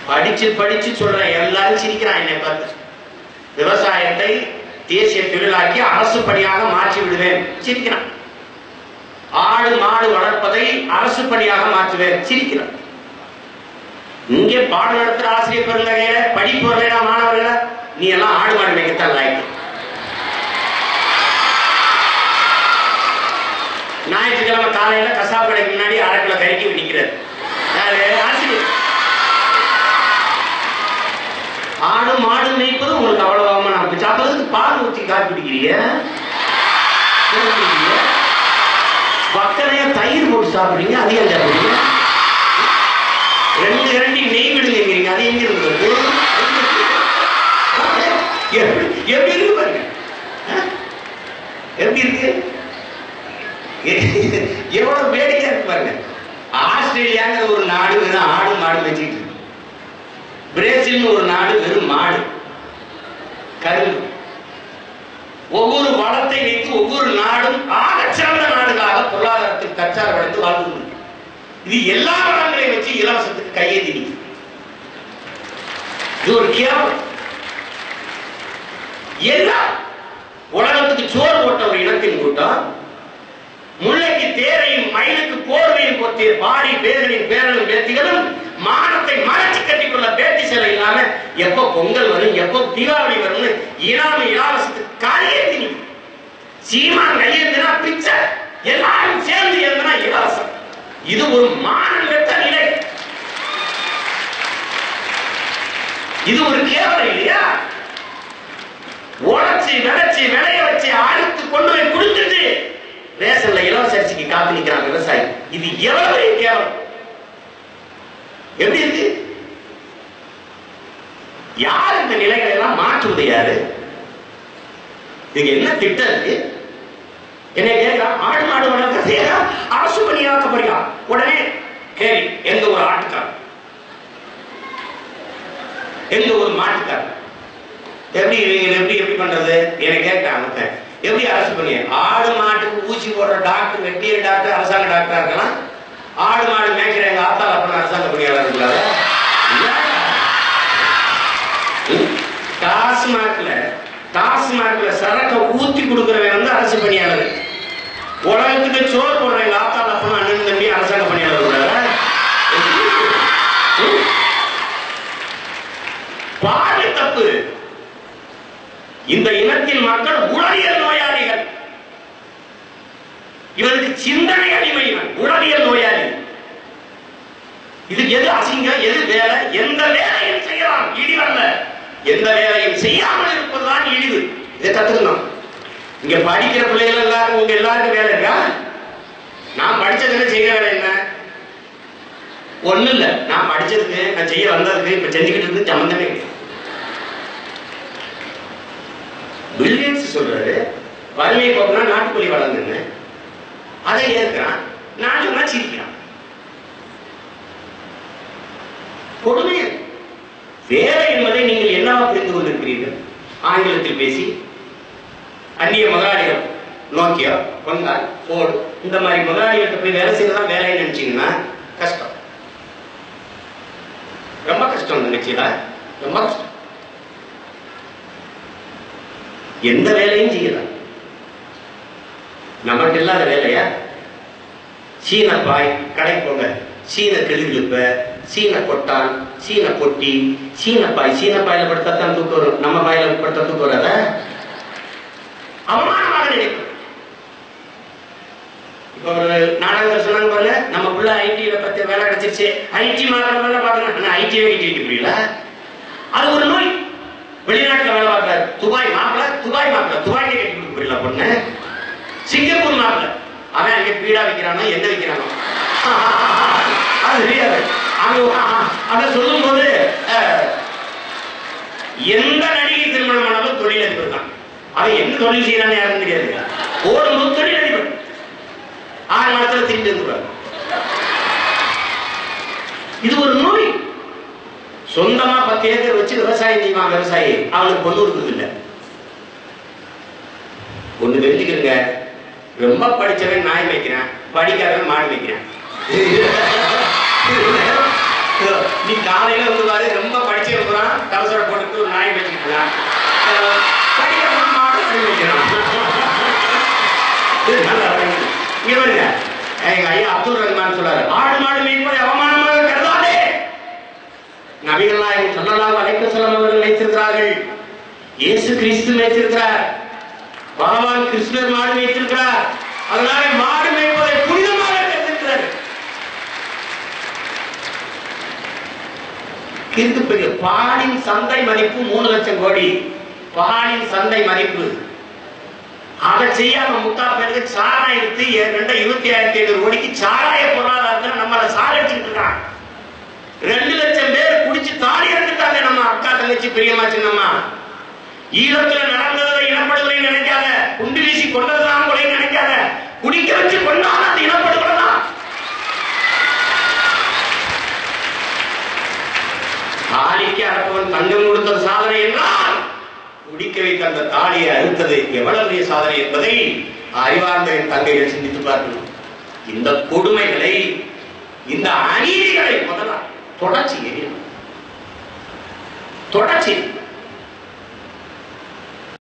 படிச்சு படிச்சு சொல்றேன், எல்லாரும் சிரிக்கிறான் என்னை பார்த்து. விவசாயத்தை தேசிய தொழிலாக்கி அரசு பணியாக மாற்றி விடுவேன், சிரிக்கிறான். ஆடு மாடு வளர்ப்பதை அரசு பணியாக மாற்றுவேன், சிரிக்கிறான். இங்கே பாடம் நடத்துற ஆசிரியர் பெருந்தகையில படிப்பு வரலையா மாணவர்கள, நீ எல்லாம் ஆடு மாடு மேய்க்கத்தான் லாய்க்கு. ஞாயிற்றுக்கிழமை காலையில கசாப்பு கடைக்கு முன்னாடி அரைக்கிலோ கறிக்கு நிற்கிறார் ஆசிரியர். ஆடு மாடு மேய்ப்பது உங்களுக்கு அவ்வளவு நான் சாப்பிடுறதுக்கு பால் ஊற்றி காப்பி பிடிக்கிறீங்க, பக்கனையா தயிர் போட்டு சாப்பிடுறீங்க, அதையும் சாப்பிடுறீங்க. 2 இரண்டி நெய் விடுங்கிறீங்க, அது எங்க இருக்கு? எப்படி இருக்கு பாருங்க, எப்படி இருக்கு, எவ்வளவு வேடிக்கையா இருக்கு பாருங்க. ஆஸ்திரேலியாங்கிற ஒரு நாடு வெறும் ஆடு மாடு வச்சுக்கிட்டு இருக்கு. பிரேசில் ஒரு நாடு வெறும் மாடு கரும்பு. ஒவ்வொரு வளத்தை வைத்து ஒவ்வொரு நாடும் ஆகச்சிறந்த நாடுகளாக பொருளாதாரத்தில் தற்சார்பு அடைந்து வாழ்ந்து, இது எல்லா வளங்களையும் வச்சு இலவசத்துக்கு கையேந்தி நிற்கும். இது ஒரு கேவலம். எல்லாம் உலகத்துக்கு சோறு போட்ட ஒரு இனத்தின் கூட்டம், முல்லைக்கு தேரையும் மயிலுக்கு போர்வையும் போத்திய பாரி பேர்களின் பேரனும் பேத்திகளும் மானத்தை மறைச்சு கட்டிக்கொள்ள பேட்டி சேலை இல்லாம எப்ப பொங்கல் வரும், எப்ப தீபாவளி வரும்னு இனாம இலவசத்துக்கு கையேந்தி நிற்கும். சீமான் கையேந்தினா பிச்சை, எல்லாரும் சேர்ந்து ஏந்தினா இலவசம். இது ஒரு மானம் கெட்ட நிலை, இது ஒரு கேவலம் இல்லையா? உழைச்சி விளைச்சி விளைய வச்சு அறுத்து கொண்டு போய் கொடுத்துட்டு ரேஷன்ல இலவச அரிசிக்கு காத்து நிற்கிறான் விவசாயி. இது எவ்வளவு கேவலம், எப்படி இருக்கு? யார் இந்த நிலைகளை எல்லாம் மாற்றுவது? யாரு? இதுக்கு என்ன திட்டம் இருக்கு? என்ன கேட்கிறான், ஆடு மாடு வளர்க்க அரசு பணியாக்கப்படுகிறா. உடனே கேள்வி, எங்க ஒரு ஆட்டுக்காரர், எங்க ஒரு மாட்டுக்காரர், எப்படி எப்படி எப்படி பண்றது? என்ன கேட்டாங்க, எப்படி அரசு பண்ணி? ஆடு மாட்டுக்கு ஊசி போடுற டாக்டர், வெட்டியர் டாக்டர் அரசாங்க டாக்டரா இருக்கலாம். ஆடு மாடு மேய்க்கிற எங்க ஆத்தால அப்ப அரசாங்க பணியாளர் இருக்கலாத. டாஸ்மாக்ல சரக்க ஊத்தி கொடுக்கிறவங்க வந்து அரசு பணியாளர். உலகத்துக்கு சோறு போடுற எங்க ஆத்தால அப்ப அண்ணன் தம்பி அரசாங்க பணியாளர் கூடாத. பாரு தப்பு. இந்த இனத்தின் மக்கள் உளவியல் நோயாளிகள். இவருக்கு சிந்தனை அடிமை, உளவியல் நோயாளி. இது எது அசிங்கம், எது வேலை? எந்த வேலையும் செய்யலாம், இழிவல்ல. எந்த வேலையும் செய்யாமல் இருப்பதுதான் இழிவு. இதை கத்துக்கணும். இங்க படிக்கிற பிள்ளைகள் எல்லாரும், உங்க எல்லாருக்கும் வேலை இருக்கா? நான் படிச்சதுல செய்யற வேலை என்ன? ஒண்ணு இல்ல. நான் படிச்சதுக்கு, நான் செய்ய வந்ததுக்கு, இப்ப செஞ்சுக்கிட்டு இருக்கு சம்பந்தமே இல்லை. பில்லியன்ஸ் சொல்றாரு, வறுமை போக்குனா நாட்டுக்கோழி வளர்ந்துன்னு அதை ஏற்கிறான். நான் சொன்னா சிரிக்கிறான். கொடுமை. வேலை என்பதை நீங்கள் என்னவா புரிந்து கொண்டிருக்கிறீர்கள்? ஆங்கிலத்தில் பேசி அந்நிய முதலாளிகள், நோக்கியா, கொண்டால், போர்டு, இந்த மாதிரி முதலாளிகள்கிட்ட போய் வேலை செய்யறதான் வேலைன்னு நினைச்சீங்கன்னா கஷ்டம், ரொம்ப கஷ்டம். நினைச்சீங்களா? ரொம்ப கஷ்டம். எந்த வேலையும் செய்யலாம். நமக்கு இல்லாத வேலையா? சீன பாய் கடை போங்க, சீன கிளிகிழப்ப, சீன கொட்டான், சீன கொட்டி, சீன பாய். சீன பாயில படுத்தா தான் தூக்கம் வரும், நம்ம பாயில படுத்தா தூக்கம் வராத. அவமானமாக நினைக்கும். இப்ப ஒரு நாடகத்தில் சொன்னாங்க பாருங்க, நம்ம புள்ள ஐடியில பத்தி வேலை கிடைச்சிருச்சு, ஐடி மாறுறவங்க பாக்கணும், ஐடியே வைக்க முடியல. அது ஒரு நோய். வெளிநாட்டுல வேலை பார்க்கிறாரு, துபாய் மாப்பிள்ள, துபாய் மாப்பிள்ள, துபாய்க்கே கட்டி கொடுக்க முடியல பொண்ணு. சிங்கப்பூர் மாப்பிள்ள, அவன் அங்கே பீடா வைக்கிறானோ என்ன வைக்கிறானோ அது தெரியாது. அத சொல்லும் போது எந்த நடிகை திருமணம் ஆனாலும் தொழிலதிபர் தான். அவன் என்ன தொழில் செய்யறான்னு யாரும் தெரியாது. ஓடும்போது தொழிலதிபர் 6 மாதத்துல திரும்பி வந்துடுவார். இது ஒரு நோய். சொந்தமா 10 ஏக்கர் வச்சு விவசாயம் செய்வான் விவசாயி, அவனுக்கு பொண்ணு கொடுக்குறது இல்லை. ஒண்ணு தெரிஞ்சுக்கிறங்க, ரொம்ப படிச்சவன் நாய் வைக்கிறான், படிக்காதவன் மாடு வைக்கிறான். நீ காலையில வந்து பாரு, ரொம்ப எங்க ஐயா அப்துல் ரஹ்மான் சொல்றாரு, ஆடு மாடு மேய்ப்பதை அவமானமாக கருதாதே. நபிகள் நாயகம் ஸல்லல்லாஹு அலைஹி வஸல்லம் அவர்கள் வைத்திருக்கிறார்கள், இயேசு கிறிஸ்து வைத்திருக்கிறார், பகவான் கிருஷ்ணர் மாடு வைத்திருக்கிறார். அதனால மாடு மேய்ப்பதை புனிதமாக கருதுகிறார். பெரிய பாலின் சந்தை மதிப்பு 3 லட்சம் கோடி. பாலின் சந்தை மதிப்பு அதை செய்யாம முட்டா பேருக்கு சாராயத்து 27,500 கோடிக்கு சாராய பொருளாதாரத்தில் நம்மளை சாரடிச்சுட்டு இருக்கான். 2 லட்சம் பேர் குடிச்சு தாடி எடுத்துட்டாங்க. நம்ம அக்கா தங்கச்சி பெரியம்மா சின்னம்மா ஈழத்துல நடந்ததை இனப்படுகொலை நினைக்காத, குண்டு வீசி கொண்டதுதான் கொலை நினைக்காத, குடிக்க வச்சு கொண்டாலும் அது இனப்படுகொலை தான். தாலிக்கு அடப்பவன் தங்கம் கொடுத்த சாதனை என்றால் குடிக்க வைத்த அந்த தாலியை அறுத்தது எவ்வளவு பெரிய சாதனை என்பதை அறிவார்ந்த என் தங்கைகள் சிந்தித்து பார்க்கணும். இந்த கொடுமைகளை, இந்த அநீதிகளை முதல்ல தொடர்ச்சி